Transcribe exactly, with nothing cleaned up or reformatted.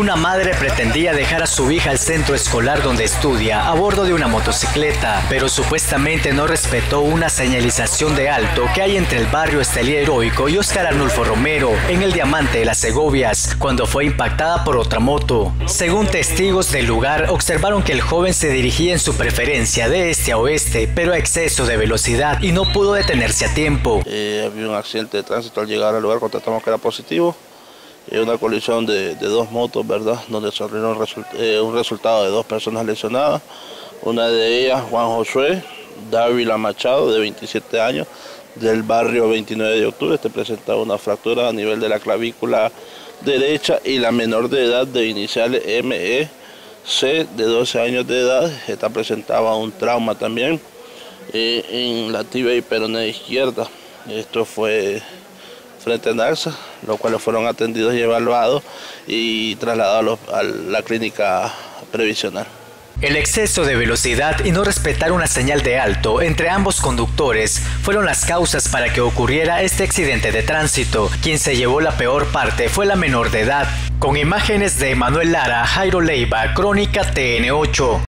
Una madre pretendía dejar a su hija al centro escolar donde estudia a bordo de una motocicleta, pero supuestamente no respetó una señalización de alto que hay entre el barrio Estelia Heroico y Óscar Arnulfo Romero, en el Diamante de las Segovias, cuando fue impactada por otra moto. Según testigos del lugar, observaron que el joven se dirigía en su preferencia de este a oeste, pero a exceso de velocidad y no pudo detenerse a tiempo. Eh, había un accidente de tránsito. Al llegar al lugar constatamos que era positivo. Una colisión de, de dos motos, ¿verdad? Donde se arregló un, result eh, un resultado de dos personas lesionadas. Una de ellas, Juan Josué Dávila Machado, de veintisiete años, del barrio veintinueve de octubre. Este presentaba una fractura a nivel de la clavícula derecha, y la menor de edad de iniciales M E C, de doce años de edad. Esta presentaba un trauma también eh, en la tibia y peroné izquierda. Esto fue frente a Naxa, los cuales fueron atendidos y evaluados y trasladados a la clínica previsional. El exceso de velocidad y no respetar una señal de alto entre ambos conductores fueron las causas para que ocurriera este accidente de tránsito. Quien se llevó la peor parte fue la menor de edad. Con imágenes de Manuel Lara, Jairo Leiva, Crónica T N ocho.